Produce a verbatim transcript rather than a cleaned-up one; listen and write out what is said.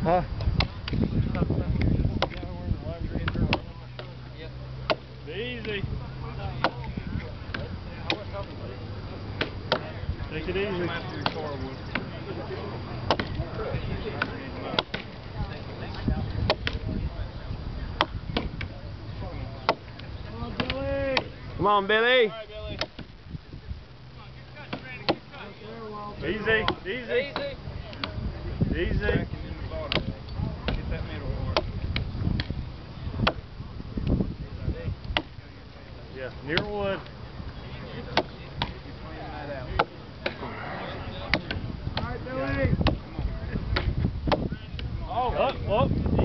Huh? Easy. Take it easy. Come on, Billy. All right, Billy. Easy, easy. Easy. Easy. Get that middle one. Yeah, near wood. All right, Billy. Oh, up, up.